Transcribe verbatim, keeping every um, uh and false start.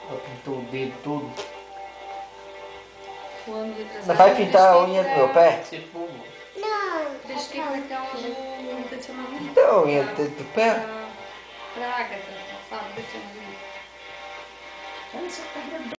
Ela pintou o dedo todo. O ano retrasado. Mas vai pintar a unha do meu pé? Você pulou. Deixa que vai dar um peticionamento. Então, a unha do, do pé? Pra Agatha, sabe? Peticionamento. Olha essa pedra